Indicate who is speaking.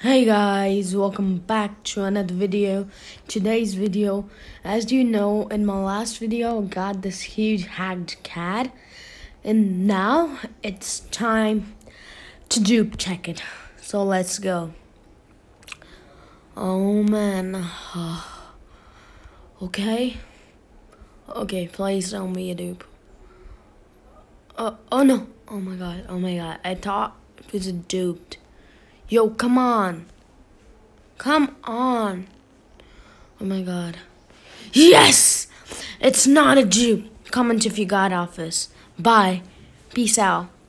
Speaker 1: Hey guys, welcome back to another video. Today's video, as you know, in my last video I got this huge hacked cat, and now it's time to dupe check it. So let's go. Oh man. Okay, please don't be a dupe. Oh no, oh my god, I thought it was a duped. Yo, come on. Come on. Oh my god. Yes! It's not a dupe. Comment if you got office. Bye. Peace out.